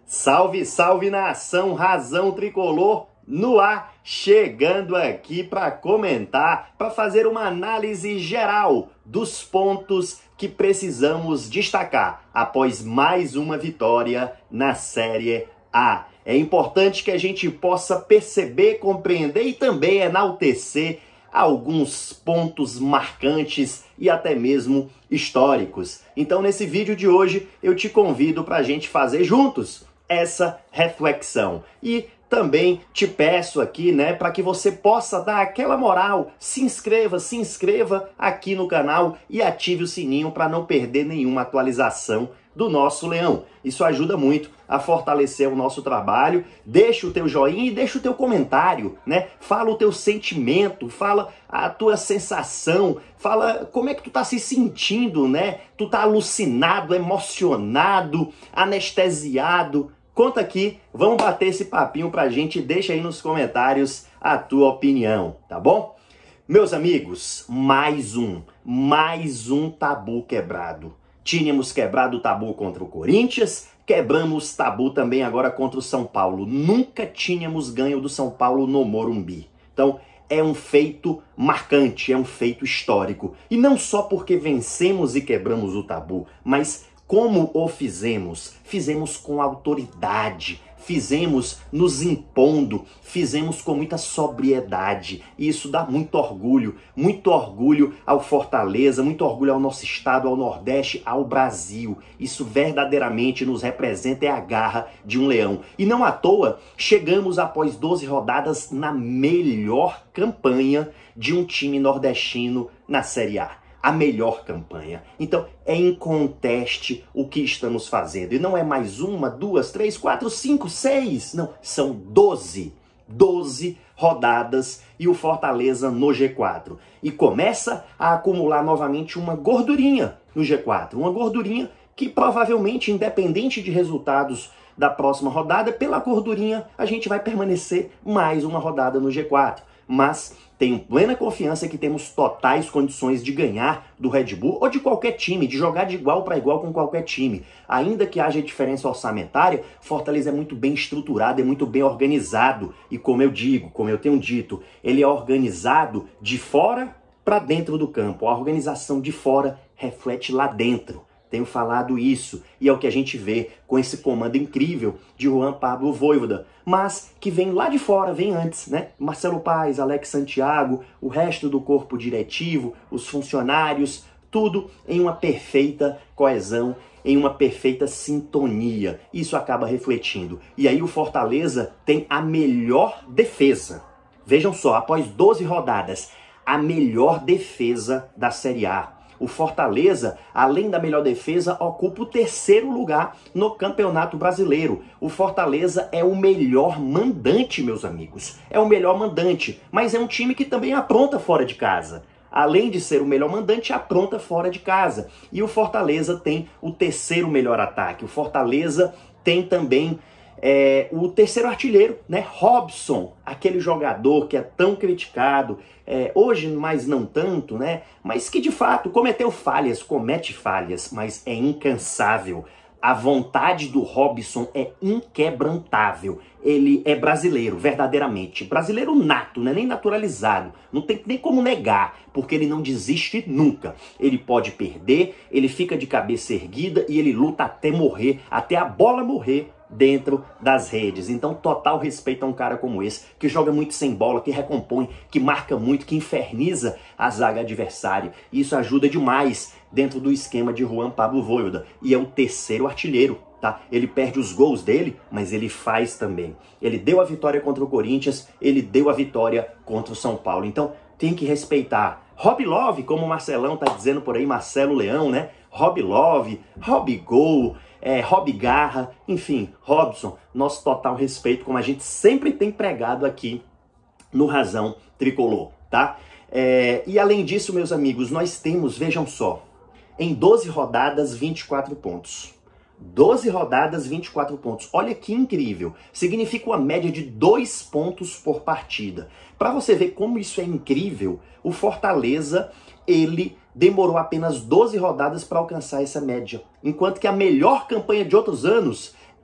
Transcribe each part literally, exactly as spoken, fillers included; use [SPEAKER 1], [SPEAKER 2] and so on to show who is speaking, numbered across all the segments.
[SPEAKER 1] Salve, salve nação, Razão Tricolor no ar, chegando aqui para comentar, para fazer uma análise geral dos pontos que precisamos destacar após mais uma vitória na Série A. É importante que a gente possa perceber, compreender e também enaltecer alguns pontos marcantes e até mesmo históricos. Então, nesse vídeo de hoje, eu te convido para a gente fazer juntos essa reflexão. E também te peço aqui, né, para que você possa dar aquela moral, se inscreva, se inscreva aqui no canal e ative o sininho para não perder nenhuma atualização do nosso Leão. Isso ajuda muito a fortalecer o nosso trabalho. Deixa o teu joinha e deixa o teu comentário, né? Fala o teu sentimento, fala a tua sensação, fala como é que tu tá se sentindo, né? Tu tá alucinado, emocionado, anestesiado? Conta aqui, vamos bater esse papinho pra gente, deixa aí nos comentários a tua opinião, tá bom? Meus amigos, mais um, mais um tabu quebrado. Tínhamos quebrado o tabu contra o Corinthians, quebramos tabu também agora contra o São Paulo. Nunca tínhamos ganho do São Paulo no Morumbi. Então, é um feito marcante, é um feito histórico. E não só porque vencemos e quebramos o tabu, mas como o fizemos? Fizemos com autoridade, fizemos nos impondo, fizemos com muita sobriedade. E isso dá muito orgulho, muito orgulho ao Fortaleza, muito orgulho ao nosso estado, ao Nordeste, ao Brasil. Isso verdadeiramente nos representa, é a garra de um leão. E não à toa, chegamos após doze rodadas na melhor campanha de um time nordestino na Série A. A melhor campanha. Então, é inconteste o que estamos fazendo. E não é mais uma, duas, três, quatro, cinco, seis. Não, são doze. doze rodadas e o Fortaleza no G quatro. E começa a acumular novamente uma gordurinha no G quatro. Uma gordurinha que provavelmente, independente de resultados da próxima rodada, pela gordurinha a gente vai permanecer mais uma rodada no G quatro. Mas tenho plena confiança que temos totais condições de ganhar do Red Bull ou de qualquer time, de jogar de igual para igual com qualquer time. Ainda que haja diferença orçamentária, Fortaleza é muito bem estruturado, é muito bem organizado. E como eu digo, como eu tenho dito, ele é organizado de fora para dentro do campo. A organização de fora reflete lá dentro. Tenho falado isso, e é o que a gente vê com esse comando incrível de Juan Pablo Vojvoda, mas que vem lá de fora, vem antes, né? Marcelo Paes, Alex Santiago, o resto do corpo diretivo, os funcionários, tudo em uma perfeita coesão, em uma perfeita sintonia. Isso acaba refletindo. E aí o Fortaleza tem a melhor defesa. Vejam só, após doze rodadas, a melhor defesa da Série A. O Fortaleza, além da melhor defesa, ocupa o terceiro lugar no Campeonato Brasileiro. O Fortaleza é o melhor mandante, meus amigos. É o melhor mandante, mas é um time que também apronta fora de casa. Além de ser o melhor mandante, apronta fora de casa. E o Fortaleza tem o terceiro melhor ataque. O Fortaleza tem também É, o terceiro artilheiro, né? Robson, aquele jogador que é tão criticado, é, hoje mais não tanto, né? Mas que de fato cometeu falhas, comete falhas, mas é incansável. A vontade do Robson é inquebrantável. Ele é brasileiro, verdadeiramente. Brasileiro nato, né? Nem naturalizado. Não tem nem como negar, porque ele não desiste nunca. Ele pode perder, ele fica de cabeça erguida e ele luta até morrer, até a bola morrer dentro das redes. Então, total respeito a um cara como esse, que joga muito sem bola, que recompõe, que marca muito, que inferniza a zaga adversária. E isso ajuda demais dentro do esquema de Juan Pablo Vojvoda. E é o terceiro artilheiro, tá? Ele perde os gols dele, mas ele faz também. Ele deu a vitória contra o Corinthians, ele deu a vitória contra o São Paulo. Então, tem que respeitar. Rob Love, como o Marcelão tá dizendo por aí, Marcelo Leão, né? Rob Love, Rob Gol, é, Rob Garra, enfim, Robson, nosso total respeito, como a gente sempre tem pregado aqui no Razão Tricolor, tá? É, e além disso, meus amigos, nós temos, vejam só, em doze rodadas, vinte e quatro pontos. doze rodadas, vinte e quatro pontos. Olha que incrível. Significa uma média de dois pontos por partida. Para você ver como isso é incrível, o Fortaleza, ele demorou apenas doze rodadas para alcançar essa média. Enquanto que a melhor campanha de outros anos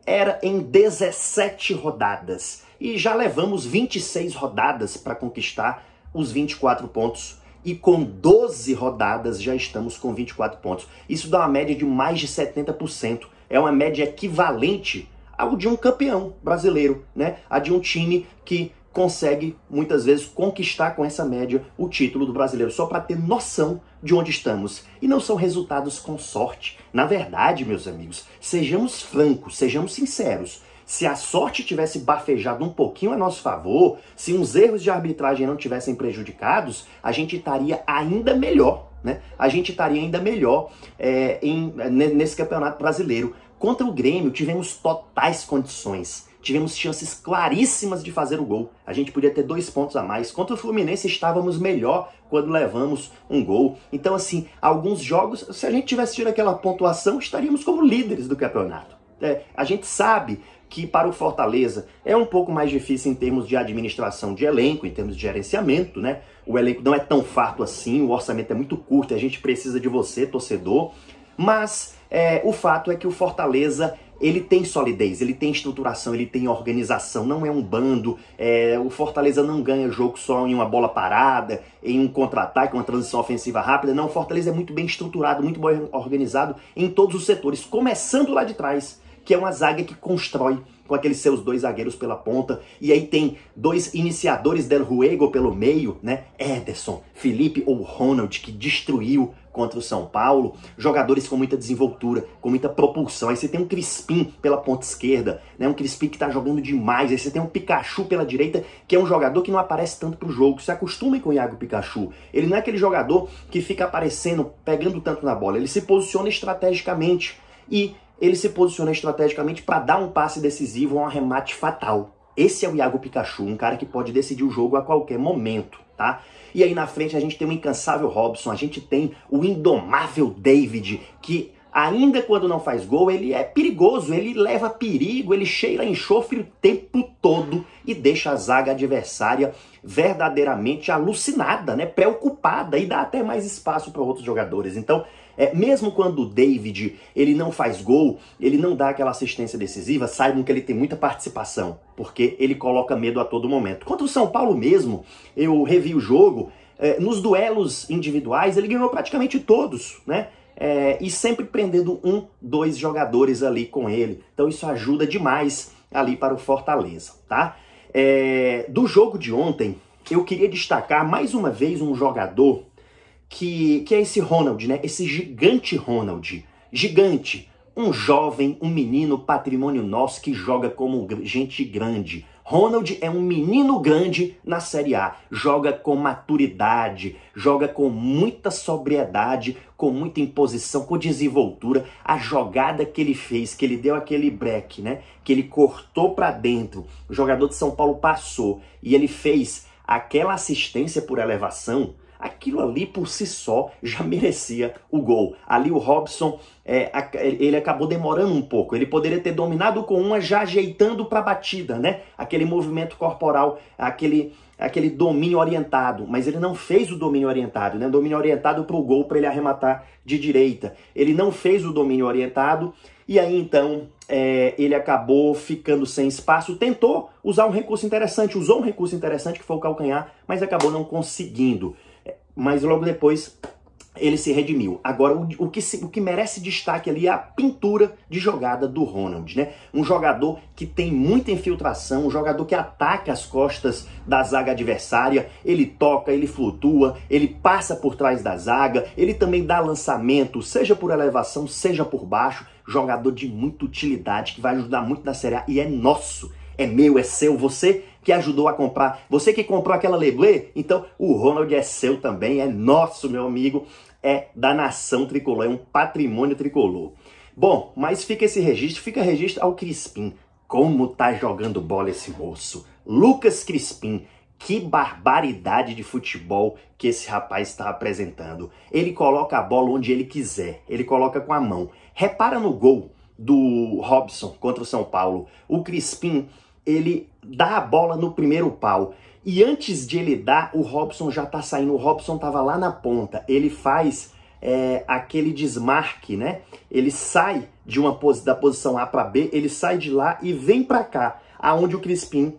[SPEAKER 1] era em dezessete rodadas. E já levamos vinte e seis rodadas para conquistar os vinte e quatro pontos. E com doze rodadas já estamos com vinte e quatro pontos. Isso dá uma média de mais de setenta por cento. É uma média equivalente ao de um campeão brasileiro, né? A de um time que consegue, muitas vezes, conquistar com essa média o título do brasileiro, só para ter noção de onde estamos. E não são resultados com sorte. Na verdade, meus amigos, sejamos francos, sejamos sinceros. Se a sorte tivesse bafejado um pouquinho a nosso favor, se uns erros de arbitragem não tivessem prejudicados, a gente estaria ainda melhor, né? A gente estaria ainda melhor é, em, nesse campeonato brasileiro. Contra o Grêmio, tivemos totais condições. Tivemos chances claríssimas de fazer o gol. A gente podia ter dois pontos a mais. Contra o Fluminense estávamos melhor quando levamos um gol. Então, assim, alguns jogos, se a gente tivesse tido aquela pontuação, estaríamos como líderes do campeonato. É, a gente sabe que para o Fortaleza é um pouco mais difícil em termos de administração de elenco, em termos de gerenciamento, né? O elenco não é tão farto assim, o orçamento é muito curto, a gente precisa de você, torcedor. Mas é, o fato é que o Fortaleza, ele tem solidez, ele tem estruturação, ele tem organização, não é um bando. É, o Fortaleza não ganha jogo só em uma bola parada, em um contra-ataque, uma transição ofensiva rápida. Não, o Fortaleza é muito bem estruturado, muito bem organizado em todos os setores, começando lá de trás, que é uma zaga que constrói com aqueles seus dois zagueiros pela ponta, e aí tem dois iniciadores del Ruego pelo meio, né? Ederson, Felipe ou Ronald, que destruiu contra o São Paulo, jogadores com muita desenvoltura, com muita propulsão. Aí você tem um Crispim pela ponta esquerda, né? Um Crispim que tá jogando demais. Aí você tem um Pikachu pela direita, que é um jogador que não aparece tanto pro jogo. Se acostumem com o Iago Pikachu. Ele não é aquele jogador que fica aparecendo, pegando tanto na bola. Ele se posiciona estrategicamente e ele se posiciona estrategicamente para dar um passe decisivo ou um arremate fatal. Esse é o Iago Pikachu, um cara que pode decidir o jogo a qualquer momento, tá? E aí na frente a gente tem o incansável Robson, a gente tem o indomável David, que ainda quando não faz gol, ele é perigoso, ele leva perigo, ele cheira enxofre o tempo todo e deixa a zaga adversária verdadeiramente alucinada, né? Preocupada, e dá até mais espaço para outros jogadores. Então, É, mesmo quando o David ele não faz gol, ele não dá aquela assistência decisiva, saibam que ele tem muita participação, porque ele coloca medo a todo momento. Contra o São Paulo mesmo, eu revi o jogo, é, nos duelos individuais ele ganhou praticamente todos, né? É, e sempre prendendo um, dois jogadores ali com ele. Então isso ajuda demais ali para o Fortaleza, tá? É, do jogo de ontem, eu queria destacar mais uma vez um jogador Que, que é esse Ronald, né? Esse gigante Ronald. Gigante. Um jovem, um menino patrimônio nosso que joga como gente grande. Ronald é um menino grande na Série A. Joga com maturidade, joga com muita sobriedade, com muita imposição, com desenvoltura. A jogada que ele fez, que ele deu aquele break, né? Que ele cortou para dentro. O jogador de São Paulo passou e ele fez aquela assistência por elevação. Aquilo ali por si só já merecia o gol. Ali o Robson, é, ele acabou demorando um pouco. Ele poderia ter dominado com uma já ajeitando para a batida, né? Aquele movimento corporal, aquele, aquele domínio orientado. Mas ele não fez o domínio orientado, né? Domínio orientado para o gol, para ele arrematar de direita. Ele não fez o domínio orientado e aí então é, ele acabou ficando sem espaço. Tentou usar um recurso interessante, usou um recurso interessante que foi o calcanhar, mas acabou não conseguindo. Mas logo depois ele se redimiu. Agora, o, o, que se, o que merece destaque ali é a pintura de jogada do Ronald, né? Um jogador que tem muita infiltração, um jogador que ataca as costas da zaga adversária, ele toca, ele flutua, ele passa por trás da zaga, ele também dá lançamento, seja por elevação, seja por baixo. Jogador de muita utilidade, que vai ajudar muito na Série A e é nosso. É meu, é seu, você que ajudou a comprar, você que comprou aquela Leblé, então o Ronald é seu também, é nosso, meu amigo, é da nação tricolor, é um patrimônio tricolor. Bom, mas fica esse registro, fica registro ao Crispim. Como tá jogando bola esse moço? Lucas Crispim, que barbaridade de futebol que esse rapaz está apresentando. Ele coloca a bola onde ele quiser, ele coloca com a mão. Repara no gol do Robson contra o São Paulo. O Crispim, ele dá a bola no primeiro pau. E antes de ele dar, o Robson já tá saindo. O Robson tava lá na ponta. Ele faz é, aquele desmarque, né? Ele sai de uma da posição A para B, ele sai de lá e vem para cá, aonde o Crispim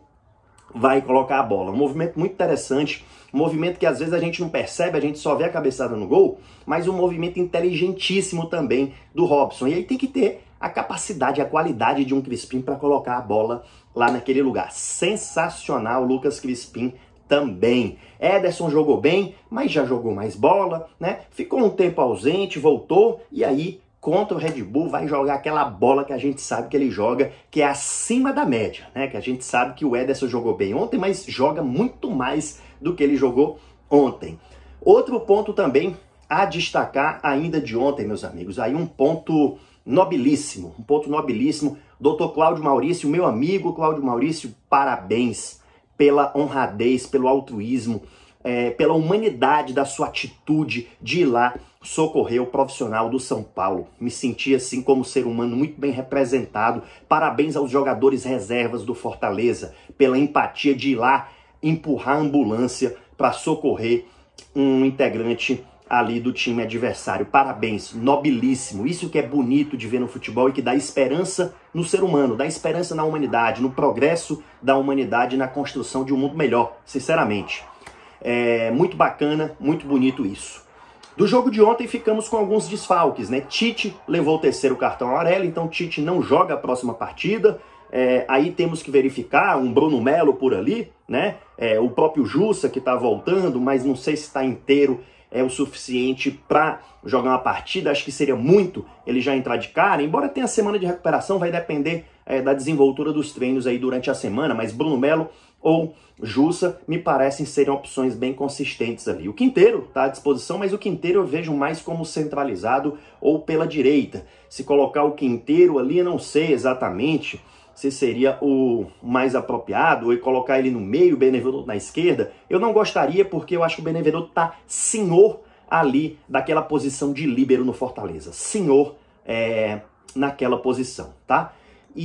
[SPEAKER 1] vai colocar a bola. Um movimento muito interessante, um movimento que às vezes a gente não percebe, a gente só vê a cabeçada no gol, mas um movimento inteligentíssimo também do Robson. E aí tem que ter a capacidade, a qualidade de um Crispim para colocar a bola lá naquele lugar. Sensacional, Lucas Crispim também. Ederson jogou bem, mas já jogou mais bola, né? Ficou um tempo ausente, voltou, e aí contra o Red Bull vai jogar aquela bola que a gente sabe que ele joga, que é acima da média, né? Que a gente sabe que o Ederson jogou bem ontem, mas joga muito mais do que ele jogou ontem. Outro ponto também a destacar ainda de ontem, meus amigos, aí um ponto nobilíssimo, um ponto nobilíssimo. doutor Cláudio Maurício, meu amigo Cláudio Maurício, parabéns pela honradez, pelo altruísmo, é, pela humanidade da sua atitude de ir lá socorrer o profissional do São Paulo. Me senti assim como ser humano muito bem representado. Parabéns aos jogadores reservas do Fortaleza pela empatia de ir lá empurrar a ambulância para socorrer um integrante ali do time adversário. Parabéns, nobilíssimo. Isso que é bonito de ver no futebol e que dá esperança no ser humano, dá esperança na humanidade, no progresso da humanidade, na construção de um mundo melhor, sinceramente. É muito bacana, muito bonito isso. Do jogo de ontem ficamos com alguns desfalques, né? Tite levou o terceiro cartão amarelo, então Tite não joga a próxima partida. É, aí temos que verificar um Bruno Melo por ali, né? É, o próprio Jussa que está voltando, mas não sei se está inteiro é o suficiente para jogar uma partida. Acho que seria muito ele já entrar de cara, embora tenha semana de recuperação, vai depender é, da desenvoltura dos treinos aí durante a semana, mas Bruno Melo ou Jussa me parecem serem opções bem consistentes ali. O Quinteiro está à disposição, mas o Quinteiro eu vejo mais como centralizado ou pela direita. Se colocar o Quinteiro ali, eu não sei exatamente se seria o mais apropriado, ou colocar ele no meio, o Benevenuto na esquerda. Eu não gostaria, porque eu acho que o Benevenuto tá senhor ali daquela posição de líbero no Fortaleza. Senhor é, naquela posição, tá?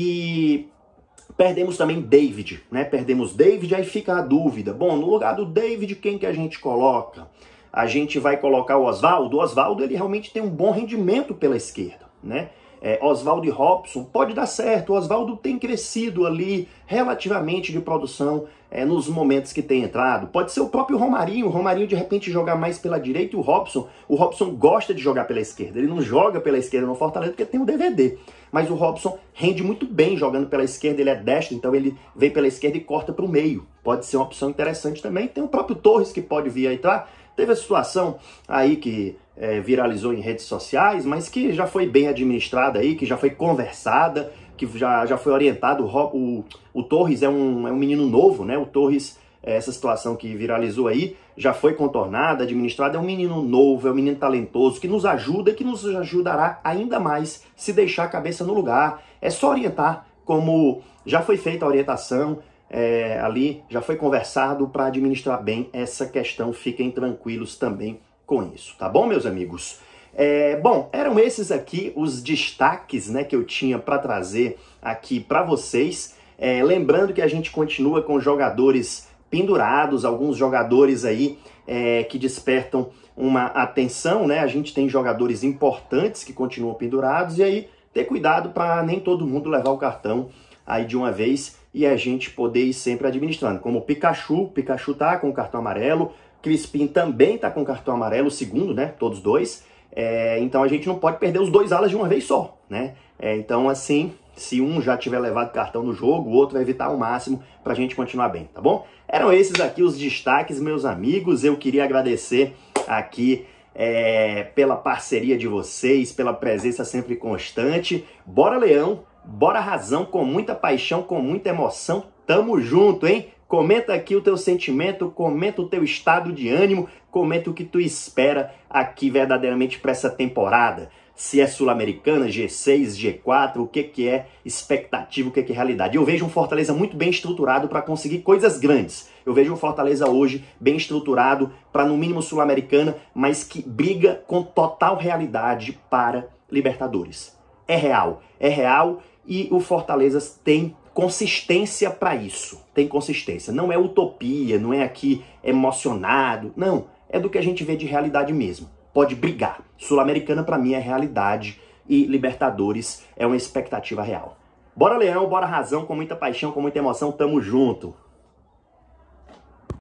[SPEAKER 1] E perdemos também David, né? Perdemos David, aí fica a dúvida. Bom, no lugar do David, quem que a gente coloca? A gente vai colocar o Oswaldo. O Oswaldo, ele realmente tem um bom rendimento pela esquerda, né? É, Oswaldo e Robson, pode dar certo. O Oswaldo tem crescido ali relativamente de produção é, nos momentos que tem entrado. Pode ser o próprio Romarinho, o Romarinho de repente jogar mais pela direita e o Robson. O Robson gosta de jogar pela esquerda, ele não joga pela esquerda no Fortaleza porque tem um D V D. Mas o Robson rende muito bem jogando pela esquerda, ele é destro, então ele vem pela esquerda e corta para o meio. Pode ser uma opção interessante também. Tem o próprio Torres que pode vir aí, tá? Teve a situação aí que é, viralizou em redes sociais, mas que já foi bem administrada aí, que já foi conversada, que já, já foi orientado. O, o, o Torres é um, é um menino novo, né? O Torres, essa situação que viralizou aí, já foi contornada, administrada. É um menino novo, é um menino talentoso, que nos ajuda e que nos ajudará ainda mais se deixar a cabeça no lugar. É só orientar, como já foi feita a orientação, É, ali já foi conversado para administrar bem essa questão. Fiquem tranquilos também com isso, tá bom, meus amigos? É, bom, eram esses aqui os destaques, né, que eu tinha para trazer aqui para vocês. É, lembrando que a gente continua com jogadores pendurados, alguns jogadores aí é, que despertam uma atenção, né? A gente tem jogadores importantes que continuam pendurados, e aí ter cuidado para nem todo mundo levar o cartão aí de uma vez e a gente poder ir sempre administrando. Como o Pikachu, Pikachu tá com o cartão amarelo, Crispim também tá com o cartão amarelo, o segundo, né? Todos dois. É, então a gente não pode perder os dois alas de uma vez só, né? É, então assim, se um já tiver levado cartão no jogo, o outro vai evitar ao máximo pra gente continuar bem, tá bom? Eram esses aqui os destaques, meus amigos. Eu queria agradecer aqui é, pela parceria de vocês, pela presença sempre constante. Bora, Leão! Bora Razão, com muita paixão, com muita emoção. Tamo junto, hein? Comenta aqui o teu sentimento, comenta o teu estado de ânimo, comenta o que tu espera aqui verdadeiramente para essa temporada. Se é Sul-Americana, G seis, G quatro, o que, que é expectativa, o que, que é realidade. Eu vejo um Fortaleza muito bem estruturado para conseguir coisas grandes. Eu vejo um Fortaleza hoje bem estruturado para, no mínimo, Sul-Americana, mas que briga com total realidade para Libertadores. É real, é real. E o Fortaleza tem consistência para isso, tem consistência. Não é utopia, não é aqui emocionado, não. É do que a gente vê de realidade mesmo. Pode brigar. Sul-Americana para mim é realidade e Libertadores é uma expectativa real. Bora Leão, bora Razão, com muita paixão, com muita emoção, tamo junto!